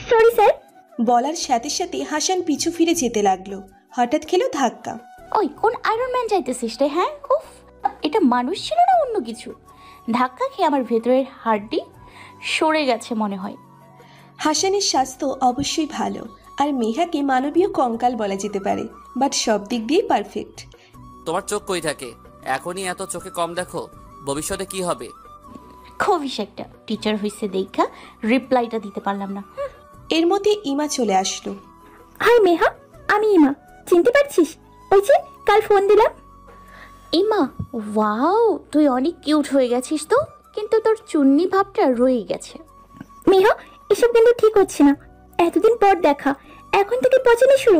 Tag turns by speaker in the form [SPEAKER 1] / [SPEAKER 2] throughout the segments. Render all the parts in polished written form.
[SPEAKER 1] Sorry sir.
[SPEAKER 2] বলার সাথে সাথে হাসান পিছু ফিরে যেতে লাগলো। হঠাৎ খেলো ধাক্কা।
[SPEAKER 3] ওই কোন আয়রন ম্যান যাইতেছিস রে? হ্যাঁ, উফ, এটা মানুষ ছিল না অন্য কিছু? ধাক্কা খেয়ে আমার ভেতরের হাড়টি সরে গেছে মনে হয়।
[SPEAKER 2] হাসানের স্বাস্থ্য অবশ্যই ভালো, আর মেহাকে মানবীয় কঙ্কাল বলা যেতে পারে, বাট সব দিক দিয়েই পারফেক্ট।
[SPEAKER 4] তোমার চোখ কই থাকে? এখনই এত চোখে কম দেখো, ভবিষ্যতে কি হবে?
[SPEAKER 3] খবিস একটা, টিচার হইছে দেখা রিপ্লাইটা দিতে পারলাম না।
[SPEAKER 2] এর মধ্যে ইমা চলে আসলো।
[SPEAKER 1] হাই মেহা, আমি ইমা, চিনতে পারছিস? ওই যে কাল ফোন দিলাম।
[SPEAKER 3] ইমা, ওয়াও, তুই অনেক কিউট হয়ে গেছিস তো, কিন্তু তোর চুন্নি ভাবটা রয়ে গেছে।
[SPEAKER 1] মেহা, এসব কিন্তু ঠিক হচ্ছে না। এতদিন পর দেখা, এখন থেকে পচানি শুরু।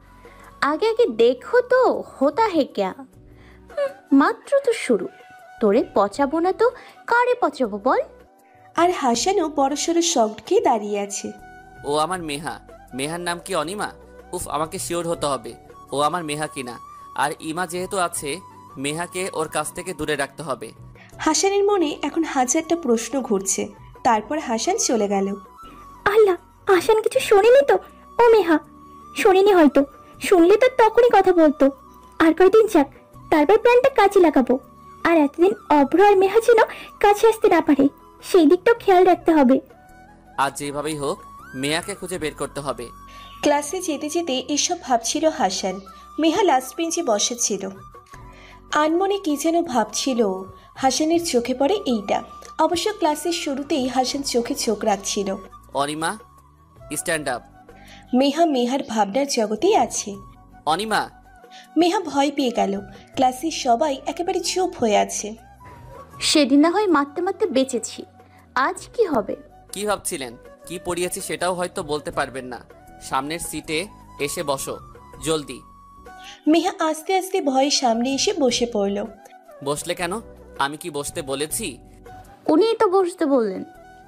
[SPEAKER 3] আগে আগে দেখো তো হোতা হে ক্যা। মাত্র তো শুরু, তোরে পচাবো না তো কারে পচাবো বল?
[SPEAKER 2] আর হাসানও বড়সড় শক খেয়ে দাঁড়িয়ে আছে।
[SPEAKER 4] ও আমার মেহা। মেহার নাম কি অনিমা? উফ, আমাকে শিওর হতে হবে ও আমার মেহা কিনা। আর ইমা যেহেতু আছে, মেহাকে ওর কাছ থেকে দূরে রাখতে হবে।
[SPEAKER 2] হাসানের মনে এখন হাজারটা প্রশ্ন ঘুরছে। তারপর হাসান চলে গেল।
[SPEAKER 1] আল্লাহ, হাসান কিছু শোনেনি তো? ও মেহা, শোনেনি হয়তো। শুনলে তো তখনই কথা বলতো। আর কয়দিন যাক, তারপর প্ল্যানটা কাজে লাগাবো। আর এতদিন অভ্র আর মেহা যেন কাছে আসতে না পারে, সেই দিকটাও খেয়াল রাখতে হবে।
[SPEAKER 4] আজ যেভাবেই হোক মেহাকে খুঁজে বের করতে হবে।
[SPEAKER 2] ক্লাসে যেতে যেতে এসব ভাবছিল হাসান। মেহা লাস্ট বেঞ্চে বসেছিল। আনমনে কি যেন ভাবছিল। হাসানের চোখে পড়ে এইটা। অবশ্য ক্লাসের শুরুতেই হাসান চোখে চোখ রাখছিল।
[SPEAKER 4] Anima, stand up.
[SPEAKER 2] মেহার ভাবনার জগতেই আছে।
[SPEAKER 4] অনিমা।
[SPEAKER 2] মেহা ভয় পেয়ে গেল। ক্লাসের সবাই একেবারে চুপ হয়ে আছে।
[SPEAKER 3] সেদিন না হয় মারতে মারতে বেঁচেছি, আজ কি হবে?
[SPEAKER 4] কি ভাবছিলেন? কি পড়িয়েছি সেটাও হয়তো বলতে পারবেন না। সামনের সিটে এসে বসো, জলদি।
[SPEAKER 2] মেহা আস্তে আস্তে ভয়ে সামনে এসে বসে পড়ল।
[SPEAKER 4] বসলে কেন? আমি কি বসতে বলেছি?
[SPEAKER 3] উনিই তো বসতে বললেন।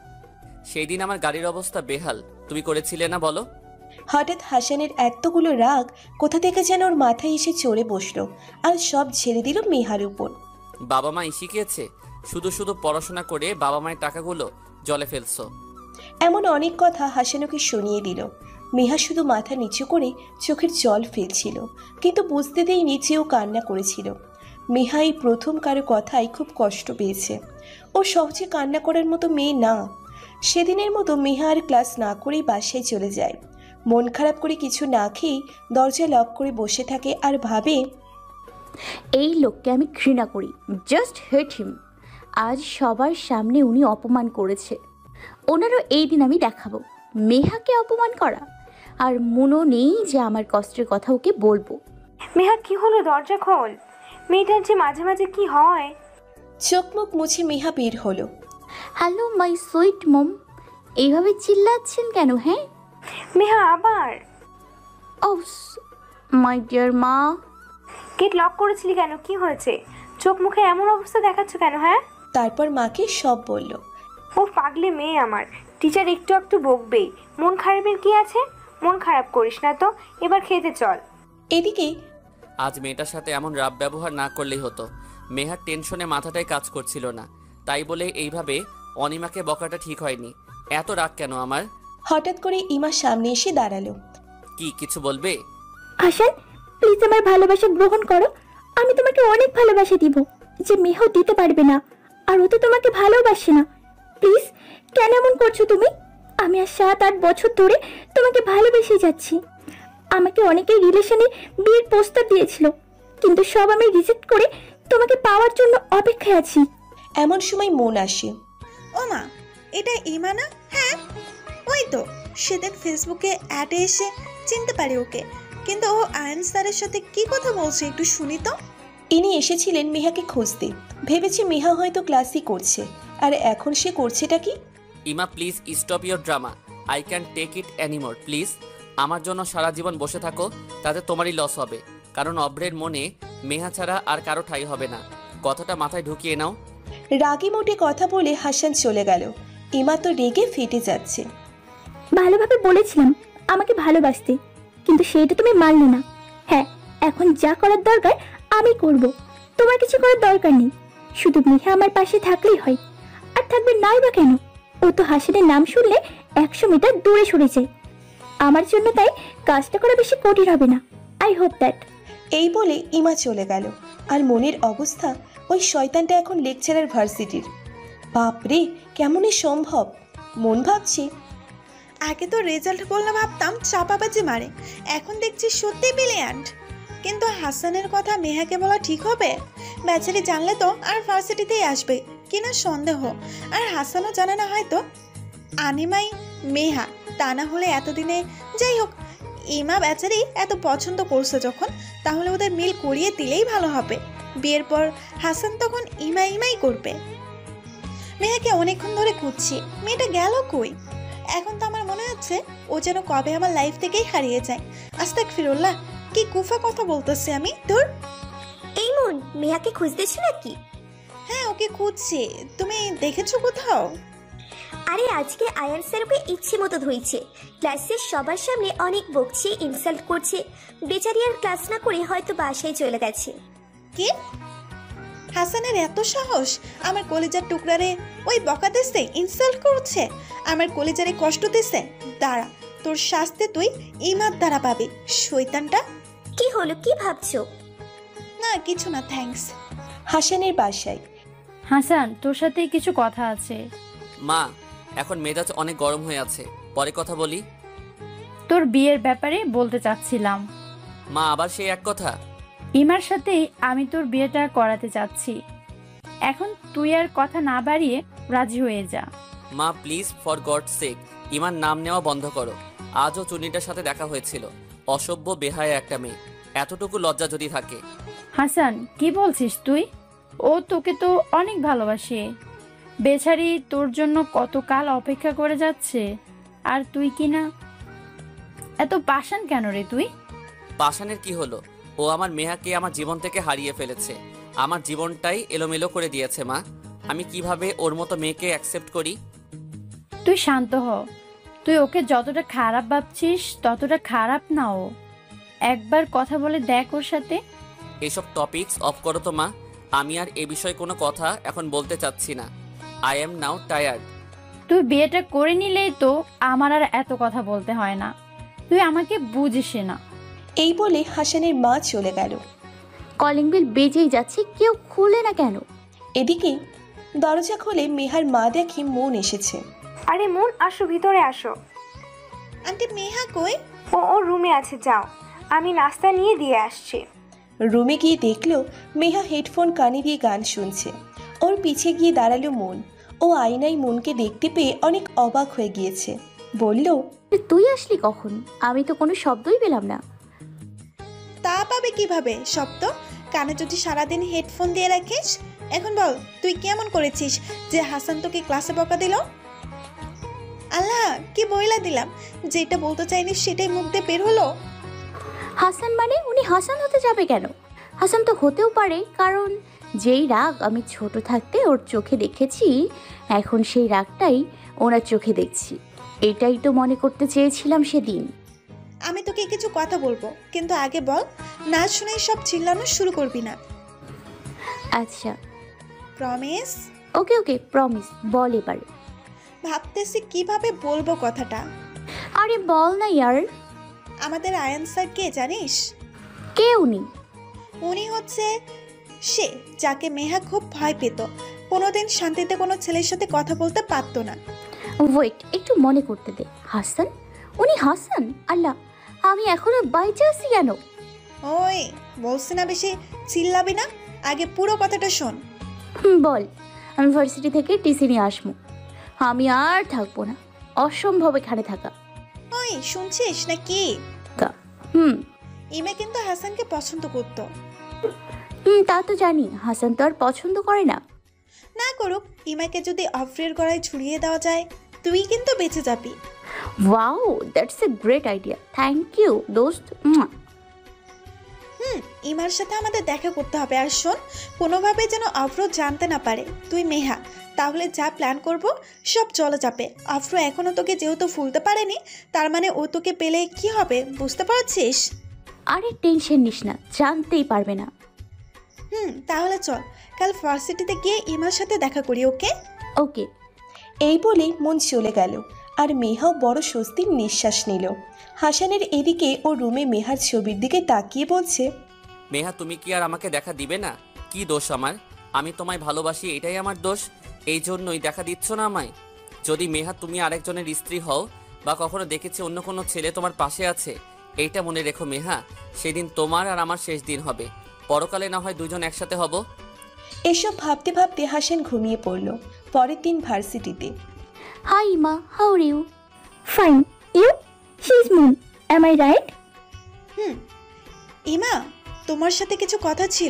[SPEAKER 4] সেই দিন আমার গাড়ির অবস্থা বেহাল, তুমি করেছিলে না বলো?
[SPEAKER 2] হঠাৎ হাসানের এতগুলো রাগ কোথা থেকে যেন ওর মাথায় এসে চড়ে বসলো, আর সব ঝেড়ে দিল মেহার উপর।
[SPEAKER 4] বাবা মা শিখিয়েছে শুধু শুধু পড়াশোনা করে বাবা মায়ের টাকাগুলো জলে ফেলছো।
[SPEAKER 2] এমন অনেক কথা হাসানকে শুনিয়ে দিল। মেহা শুধু মাথা নিচু করে চোখের জল ফেলছিল, কিন্তু বুঝতে দেই নিচেও কান্না করেছিল। মেহা এই প্রথম কারো কথাই খুব কষ্ট পেয়েছে। ও সহজে কান্না করার মতো মেয়ে না। সেদিনের মতো মেহা আর ক্লাস না করেই বাসায় চলে যায়। মন খারাপ করে কিছু না খেয়েই দরজা লক করে বসে থাকে আর ভাবে,
[SPEAKER 3] এই লোককে আমি ঘৃণা করি, জাস্ট হেট হিম। আজ সবার সামনে উনি অপমান করেছে, ওনারও এই দিন আমি দেখাবো মেহাকে অপমান করা। আর মনও নেই যে আমার কষ্টের কথা ওকে বলবো।
[SPEAKER 5] মেহা, কি হলো? দরজা খোল। মেয়েটার যে মাঝে মাঝে কি হয়।
[SPEAKER 2] চোখ মুখ মুছে মেহা বের হলো।
[SPEAKER 3] হ্যালো মাই সুইট মম, এইভাবে চিল্লাচ্ছেন কেন? হ্যাঁ
[SPEAKER 5] মেহা, আবার?
[SPEAKER 3] ও মাই ডিয়ার মা।
[SPEAKER 5] গেট লক করেছিলি কেন? কি হয়েছে? চোখ মুখে এমন অবস্থা দেখাচ্ছ কেন? হ্যাঁ,
[SPEAKER 2] তারপর মাকে সব বলল।
[SPEAKER 5] ও পাগলে মেয়ে আমার, টিচার একটু একটু বকবেই। মন খারাপের কি আছে? মন খারাপ করিস না তো, এবার খেতে চল।
[SPEAKER 2] এদিকে
[SPEAKER 4] আজ মেয়েটার সাথে এমন রাব ব্যবহার না করলেই হতো। মেহার টেনশনে মাথাটাই কাজ করছিল না, তাই বলে এইভাবে অনিমাকে বকাটা ঠিক হয়নি। এত রাগ কেন আমার?
[SPEAKER 2] হঠাৎ করে ইমা সামনে এসে দাঁড়ালো।
[SPEAKER 4] কি কিছু বলবে?
[SPEAKER 1] হাসান, প্লিজ আমার ভালোবাসা গ্রহণ করো। আমি তোমাকে অনেক ভালোবাসা দিব, যে মেহাও দিতে পারবে না। আর ও তো তোমাকে ভালোবাসে না। প্লিজ, কেন এমন করছো তুমি? আমি আর 7-8 বছর ধরে তোমাকে ভালোবেসে যাচ্ছি। আমাকে অনেকেই রিলেশনে বিয়ের প্রস্তাব দিয়েছিল, কিন্তু সব আমি রিজেক্ট করে তোমাকে পাওয়ার জন্য অপেক্ষায় আছি।
[SPEAKER 2] এমন সময় মন আসে।
[SPEAKER 6] ও মা, এটা ইমা না? হ্যাঁ, ওই তো সেদিন ফেসবুকে অ্যাডে এসে চিনতে পারি ওকে। কিন্তু ও আয়ন স্যারের সাথে কি কথা বলছে একটু শুনি তো।
[SPEAKER 2] ইনি এসেছিলেন মেহাকে খুঁজতে। ভেবেছে মেহা হয়তো ক্লাসই করছে, আর এখন সে করছেটা কি?
[SPEAKER 4] Ima, please stop your drama. I can take it anymore, please. আমার জন্য সারা জীবন বসে থাকো, তাতে তোমারই লস হবে। কারণ অব্রের মনে মেহা ছাড়া আর কারো ঠাই হবে না। কথাটা মাথায় ঢুকিয়ে নাও।
[SPEAKER 2] রাগী মোটে কথা বলে হাসান চলে গেল। ইমা তো রেগে ফেটে যাচ্ছে।
[SPEAKER 1] ভালোভাবে বলেছিলাম আমাকে ভালোবাসতে, কিন্তু সেইটা তুমি মানলে না। হ্যাঁ, এখন যা করার দরকার আমি করব। তোমার কিছু করার দরকার নেই, শুধু মেহা আমার পাশে থাকলেই হয়। আর থাকবে নাই বা কেন? ও তো হাসানের নাম শুনলে 100 মিটার দূরে সরে যাই। আমার জন্য তাই কাজটা করা বেশি কঠিন হবে না। I hope that.
[SPEAKER 2] এই বলে ইমা চলে গেল। আর মনের অবস্থা, ওই শয়তানটা এখন লেকচারার ভার্সিটির। বাপরে, কেমনই সম্ভব? মন ভাবছি,
[SPEAKER 6] আগে তো রেজাল্ট বললে ভাবতাম চাপাবাজি মারে, এখন দেখছি সত্যি ব্রিলিয়ান্ট। কিন্তু হাসানের কথা মেহাকে বলা ঠিক হবে? বেচারি জানলে তো আর ভার্সিটিতেই আসবে কিনা সন্দেহ। আর হাসানও জানে না হয়তো। আনিমাই মেহা, তা না হলে এতদিনে, যাই হোক, ইমা বেচারি এত পছন্দ করছে যখন, তাহলে ওদের মিল করিয়ে দিলেই ভালো হবে। বিয়ের পর হাসান তখন ইমাই করবে। মেহাকে অনেকক্ষণ ধরে খুঁজছি, মেয়েটা গেল কই? এখন তো আমার মনে হচ্ছে ও যেন কবে আমার লাইফ থেকেই হারিয়ে যায়। আস্তাগফিরুল্লাহ, কি কুফা কথা বলতেছি আমি তোর।
[SPEAKER 1] এই মন, মেয়াকে খুঁজতেছো নাকি?
[SPEAKER 6] হ্যাঁ, ওকে খুঁজছি। তুমি দেখেছো কোথাও?
[SPEAKER 1] আরে আজকে আয়ান স্যারকে ইচ্ছে মতো ধুইছে। ক্লাসের সবার সামনে অনেক বকছে, ইনসাল্ট করছে। বেচারি আর ক্লাস না করে হয়তো বাসায় চলে গেছে।
[SPEAKER 6] কি? হাসানের এত সাহস আমার কলিজার টুকরারে ওই বকা দিছে, ইনসাল্ট করছে, আমার কলিজারে কষ্ট দিছে। দাঁড়া, তোর শাস্তি তুই ইমার দ্বারা পাবি, শয়তানটা।
[SPEAKER 1] কি হলো, কি ভাবছো?
[SPEAKER 6] না কিছু না, থ্যাঙ্কস।
[SPEAKER 2] হাসানের বাসায়।
[SPEAKER 7] হাসান, তোর সাথে কিছু কথা আছে।
[SPEAKER 4] মা, এখন মেজাজ অনেক গরম হয়ে আছে, পরে কথা বলি।
[SPEAKER 7] তোর বিয়ের ব্যাপারে বলতে চাচ্ছিলাম।
[SPEAKER 4] মা, আবার সেই এক কথা?
[SPEAKER 7] ইমার সাথেই আমি তোর বিয়েটা করাতে চাচ্ছি। এখন তুই আর কথা না বাড়িয়ে রাজি হয়ে যা।
[SPEAKER 4] মা প্লিজ, ফর গড সেক, ইমার নাম নেওয়া বন্ধ করো। আজও চুনিটার সাথে দেখা হয়েছিল। অসভ্য বেহায়া একটা মেয়ে, এতটুকু লজ্জা যদি থাকে।
[SPEAKER 7] হাসান, কি বলছিস তুই? ও তোকে তো অনেক ভালোবাসে। বেচারি তোর জন্য কতকাল অপেক্ষা করে যাচ্ছে, আর তুই কি না? এত পাষাণ কেন রে তুই?
[SPEAKER 4] পাষাণের কি হলো? ও আমার মেহাকে আমার জীবন থেকে হারিয়ে ফেলেছে। আমার জীবনটাই এলোমেলো করে দিয়েছে মা। আমি কিভাবে ওর মতো মেয়েকে অ্যাকসেপ্ট করি?
[SPEAKER 7] তুই শান্ত হ। তুই ওকে যতটা খারাপ ভাবছিস ততটা খারাপ না ও। একবার কথা বলে দেখ ওর সাথে।
[SPEAKER 4] এসব টপিকস অফ করো তো মা। আমি আর এ বিষয়ে কোনো কথা এখন বলতে চাচ্ছি না। I am now tired.
[SPEAKER 7] তুই বিয়েটা করে নিলেই তো আমার আর এত কথা বলতে হয় না। তুই আমাকে বুঝিস না।
[SPEAKER 2] এই বলে হাসানের মা চলে গেল।
[SPEAKER 3] কলিং বেল বেজেই যাচ্ছে, কেউ খুলে না কেন?
[SPEAKER 2] এদিকে দরজা খুলে মেহার মা দেখে মন এসেছে।
[SPEAKER 5] আরে মন, আসো, ভিতরে আসো।
[SPEAKER 6] আন্টি মেহা কই?
[SPEAKER 5] ও রুমে আছে, যাও, আমি নাস্তা নিয়ে দিয়ে আসছি।
[SPEAKER 2] রুমে গিয়ে দেখলো মেহা হেডফোন কানে দিয়ে গান শুনছে। ওর পিছে গিয়ে দাঁড়ালো মন। ও আয়নায় মনকে দেখতে পেয়ে অনেক অবাক হয়ে গিয়েছে। বলল,
[SPEAKER 3] তুই আসলি কখন? আমি তো কোনো শব্দই পেলাম না।
[SPEAKER 6] তা পাবে কিভাবে শব্দ? কানে যদি সারাদিন হেডফোন দিয়ে রাখিস। এখন বল, তুই কেমন করেছিস যে হাসান তোকে ক্লাসে বকা দিল? আল্লাহ, কি বইলা দিলাম, যেটা বলতে চাইনি সেটাই মুখ দিয়ে বের হলো।
[SPEAKER 3] হাসান মানে উনি হাসান হতে যাবে কেন? হাসান তো হতেও পারে, কারণ যেই রাগ আমি ছোট থাকতে ওর চোখে দেখেছি, এখন সেই রাগটাই ওনার চোখে দেখছি। এটাই তো মনে করতে চেয়েছিলাম সেদিন।
[SPEAKER 6] আমি তোকে কিছু কথা বলবো, কিন্তু আগে বল, না শুনেই সব চিল্লানো শুরু করবি না।
[SPEAKER 3] আচ্ছা,
[SPEAKER 6] প্রমিস?
[SPEAKER 3] ওকে ওকে, প্রমিস। বল এবার।
[SPEAKER 6] ভাবতেছি কিভাবে বলবো কথাটা।
[SPEAKER 3] আরে বল না ইয়ার।
[SPEAKER 6] আমাদের আয়ান স্যার কে জানিস?
[SPEAKER 3] কে উনি?
[SPEAKER 6] উনি হচ্ছে সে যাকে মেহা খুব ভয় পেত। কোনোদিন শান্তিতে কোনো ছেলের সাথে কথা বলতে পারতো না।
[SPEAKER 3] ওয়েট, একটু মনে করতে দে। হাসান? উনি হাসান? আল্লাহ, আমি এখনো বাইচে আছি কেন?
[SPEAKER 6] ওই বলছি না বেশি চিল্লাবি না, আগে পুরো কথাটা শোন।
[SPEAKER 3] বল। আমি ভার্সিটি থেকে টিসি নিয়ে আসবো। আমি আর থাকবো না, অসম্ভব এখানে থাকা।
[SPEAKER 6] ওই শুনছিস না কি?
[SPEAKER 3] হুম
[SPEAKER 6] ইমে কিন্তু হাসানকে পছন্দ করতো।
[SPEAKER 3] তা তো জানি। হাসান তো আর পছন্দ করে না।
[SPEAKER 6] না করুক, ইমাকে যদি অফ্রের গড়ায় ছুড়িয়ে দেওয়া যায়, তুই কিন্তু বেঁচে যাবি।
[SPEAKER 3] Wow, that's a great idea. Thank you দোস্ত।
[SPEAKER 6] ইমার সাথে আমাদের দেখা করতে হবে। আর শোন, কোনোভাবে যেন অফ্র জানতে না পারে তুই মেহা, তাহলে যা প্ল্যান করব সব চলে যাবে। অফ্র এখনো তোকে যেহেতু ফুলতে পারেনি, তার মানে ও তোকে পেলে কি হবে, বুঝতে পারছিস?
[SPEAKER 3] আরে টেনশন নিস না, জানতেই পারবে না।
[SPEAKER 6] তাহলে চল, কাল ভার্সিটিতে গিয়ে ইমার সাথে দেখা করি। ওকে
[SPEAKER 3] ওকে।
[SPEAKER 2] এই বলে মন চলে গেল। আর মেহাও বড় স্বস্তির নিঃশ্বাস নিল। হাসানের এদিকে ও রুমে মেহার ছবির দিকে তাকিয়ে বলছে,
[SPEAKER 4] মেহা তুমি কি আর আমাকে দেখা দিবে না? কি দোষ আমার? আমি তোমায় ভালোবাসি, এটাই আমার দোষ? এই জন্যই দেখা দিচ্ছ না আমায়? যদি মেহা তুমি আরেকজনের স্ত্রী হও বা কখনো দেখেছি অন্য কোনো ছেলে তোমার পাশে আছে, এইটা মনে রেখো মেহা, সেদিন তোমার আর আমার শেষ দিন হবে। পরকালে না হয় দুজন একসাথে হব।
[SPEAKER 2] এসব ভাবতে ভাবতে হাসান ঘুমিয়ে পড়ল। পরের দিন ভার্সিটিতে।
[SPEAKER 3] হাই মা, how are you?
[SPEAKER 1] Fine, you? She is Moon, am I right?
[SPEAKER 6] Ima, তোমার সাথে কিছু কথা ছিল।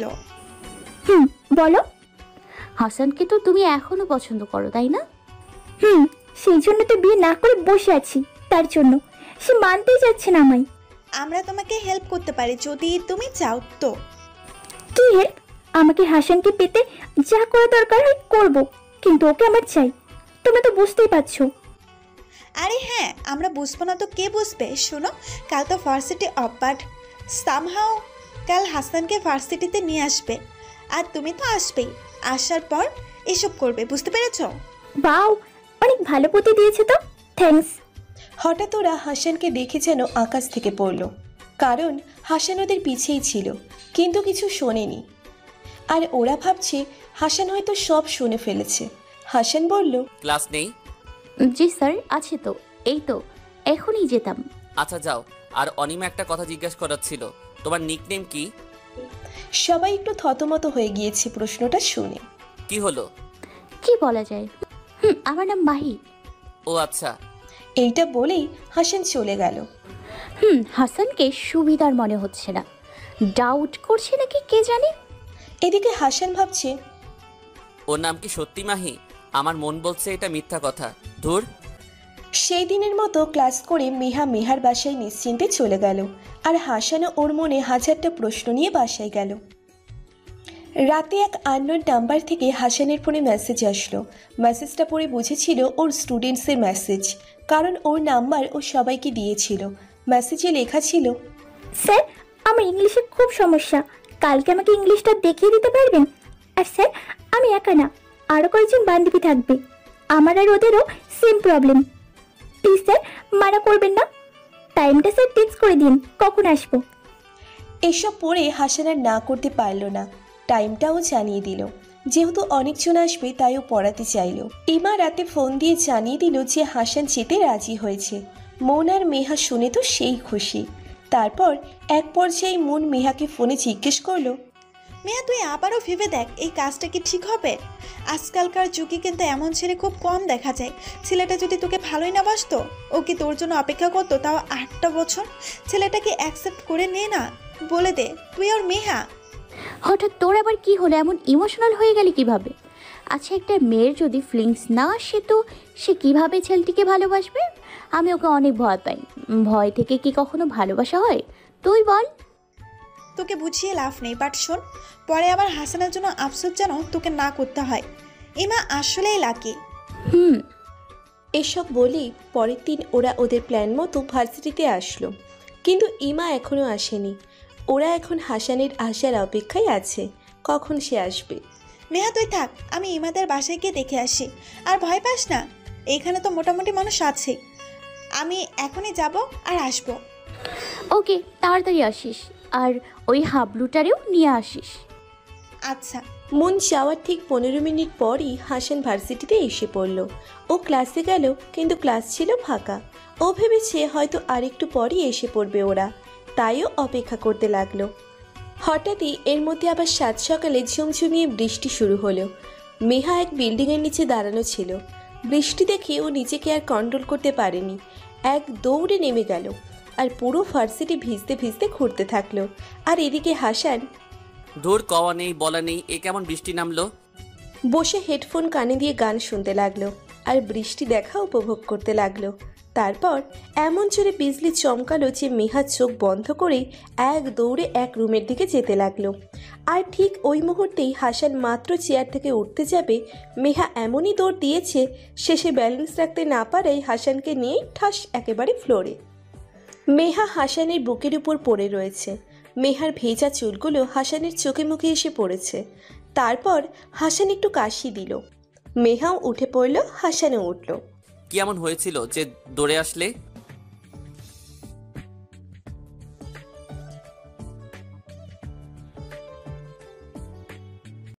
[SPEAKER 1] বলো।
[SPEAKER 3] হাসানকে তো তুমি এখনো পছন্দ করো, তাই না?
[SPEAKER 1] সেই জন্য তো বিয়ে না করে বসে আছি। তার জন্য সে মানতেই চাচ্ছে না আমায়।
[SPEAKER 6] আমরা তোমাকে হেল্প করতে পারি যদি তুমি চাও তো।
[SPEAKER 1] কি হেল্প? আমাকে হাসানকে পেতে যা করা দরকার হয় করবো, কিন্তু ওকে আমার চাই। তোমরা তো বুঝতেই পারছো।
[SPEAKER 6] আরে হ্যাঁ, আমরা বুঝবো না তো কে বুঝবে? শোনো, কাল তো ভার্সিটি অফ, বাট সামহাও কাল হাসানকে ভার্সিটিতে নিয়ে আসবে, আর তুমি তো আসবেই। আসার পর এসব করবে, বুঝতে পেরেছো?
[SPEAKER 1] বাও, অনেক ভালো বুদ্ধি দিয়েছে তো, থ্যাঙ্কস।
[SPEAKER 2] হঠাৎ ওরা হাসানকে দেখে যেন আকাশ থেকে পড়ল, কারণ হাসান ওদের পিছেই ছিল, কিন্তু কিছু শোনেনি। আর ওরা ভাবছে হাসান হয়তো সব শুনে ফেলেছে। হাসান বলল,
[SPEAKER 4] ক্লাস নেই?
[SPEAKER 3] জি স্যার, আছে তো, এই তো এখনই যেতাম।
[SPEAKER 4] আচ্ছা যাও। আর অনিমা একটা কথা জিজ্ঞাসা করার ছিল, তোমার নিকনেম কি?
[SPEAKER 2] সবাই একটু থতমত হয়ে গিয়েছে প্রশ্নটা শুনে।
[SPEAKER 4] কি হলো?
[SPEAKER 3] কি বলা যায়? আমার নাম মাহি।
[SPEAKER 4] ও আচ্ছা।
[SPEAKER 2] এইটা বলেই হাসান চলে গেল।
[SPEAKER 3] হাসানকে সুবিধার মনে হচ্ছে না, ডাউট করছে নাকি কে জানে।
[SPEAKER 2] এদিকে হাসান ভাবছে,
[SPEAKER 4] ওর নাম কি সত্যি মাহি? আমার মন বলছে এটা মিথ্যা কথা। ধুর।
[SPEAKER 2] সেই দিনের মতো ক্লাস করে মেহার বাসায় নিশ্চিন্তে চলে গেল, আর হাসানও ওর মনে হাজারটা প্রশ্ন নিয়ে বাসায় গেল। রাতে এক আননোন নাম্বার থেকে হাসানের ফোনে মেসেজ আসলো। মেসেজটা পড়ে বুঝেছিল ওর স্টুডেন্টসের মেসেজ, কারণ ওর নাম্বার ও সবাইকে দিয়েছিল। মেসেজে লেখা ছিল,
[SPEAKER 1] স্যার, আমার ইংলিশে খুব সমস্যা, কালকে আমাকে ইংলিশটা দেখিয়ে দিতে পারবেন? আর স্যার, আমি একা না, আরও কয়েকজন বান্ধবী থাকবে, আমার আর ওদেরও সেম প্রবলেম। প্লিজ স্যার, মানা করবেন না। টাইমটা স্যার ফিক্স করে দিন, কখন আসবো।
[SPEAKER 2] এসব পড়ে হাসান আর না করতে পারল না, টাইমটাও জানিয়ে দিল। যেহেতু অনেকজন আসবে তাই ও পড়াতে চাইল। ইমা রাতে ফোন দিয়ে জানিয়ে দিল যে হাসান যেতে রাজি হয়েছে। মন আর মেহা শুনে তো সেই খুশি। তারপর এক পর্যায়ে মন মেহাকে ফোনে জিজ্ঞেস করলো,
[SPEAKER 6] মেয়া, তুই আবারও ভেবে দেখ, এই কাজটা কি ঠিক হবে? আজকালকার যুগে কিন্তু এমন ছেলে খুব কম দেখা যায়। ছেলেটা যদি তোকে ভালোই না বাসতো, ও কি তোর জন্য অপেক্ষা করতো, তাও 8টা বছর? ছেলেটাকে অ্যাকসেপ্ট করে নে না, বলে দে তুই ওর মেহা।
[SPEAKER 3] হঠাৎ তোর আবার কি হলো? এমন ইমোশনাল হয়ে গেলি কিভাবে? আচ্ছা, একটা মেয়ের যদি ফিলিংস না আসে তো সে কিভাবে ছেলেটিকে ভালোবাসবে? আমি ওকে অনেক ভয় পাই। ভয় থেকে কি কখনো ভালোবাসা হয়? তুই বল।
[SPEAKER 6] তোকে বুঝিয়ে লাভ নেই, বাট শোন, পরে আবার হাসানের জন্য আফসোস যেন তোকে না করতে হয়। ইমা আসলেই লাকি।
[SPEAKER 2] এসব বলেই পরের দিন ওরা ওদের প্ল্যান মতো ভার্সিটিতে আসলো, কিন্তু ইমা এখনও আসেনি। ওরা এখন হাসানের আসার অপেক্ষায় আছে, কখন সে আসবে।
[SPEAKER 6] মেহা, তুই থাক, আমি ইমাদের বাসায় গিয়ে দেখে আসি। আর ভয় পাস না, এইখানে তো মোটামুটি মানুষ আছে। আমি এখনই যাব আর আসবো।
[SPEAKER 3] ওকে, তাড়াতাড়ি আসিস, আর ওই হাবলুটারেও নিয়ে আসিস।
[SPEAKER 6] আচ্ছা।
[SPEAKER 2] মন যাওয়ার ঠিক 15 মিনিট পরই হাসান ভার্সিটিতে এসে পড়ল। ও ক্লাসে গেল, কিন্তু ক্লাস ছিল ফাঁকা। ও ভেবেছে হয়তো আরেকটু পরই এসে পড়বে ওরা, তাইও অপেক্ষা করতে লাগলো। হঠাৎই এর মধ্যে আবার সাত সকালে ঝুমঝুমিয়ে বৃষ্টি শুরু হলো। মেহা এক বিল্ডিংয়ের নিচে দাঁড়ানো ছিল। বৃষ্টি দেখে ও নিজেকে আর কন্ট্রোল করতে পারেনি, এক দৌড়ে নেমে গেল, আর পুরো ভার্সিটি ভিজতে ভিজতে ঘুরতে থাকলো। আর এদিকে হাসান
[SPEAKER 4] ধুর, কওয়া নেই বলা নেই, এ কেমন বৃষ্টি নামলো।
[SPEAKER 2] বসে হেডফোন কানে দিয়ে গান শুনতে লাগলো, আর বৃষ্টি দেখা উপভোগ করতে লাগলো। তারপর এমন জোরে বিজলি চমকালো যে মেহা চোখ বন্ধ করে এক দৌড়ে এক রুমের দিকে যেতে লাগলো। আর ঠিক ওই মুহূর্তেই হাসান মাত্র চেয়ার থেকে উঠতে যাবে, মেহা এমনই দৌড় দিয়েছে শেষে ব্যালেন্স রাখতে না পারায় হাসানকে নিয়েই ঠাস একেবারে ফ্লোরে। মেহা হাসানের বুকের উপর পড়ে রয়েছে। মেহার ভেজা চুলগুলো হাসানের চোখে মুখে এসে পড়েছে। তারপর হাসান একটু কাশি দিল, মেহাও উঠে পড়ল, হাসানও উঠল।
[SPEAKER 4] কি এমন হয়েছিল যে দৌড়ে আসলে?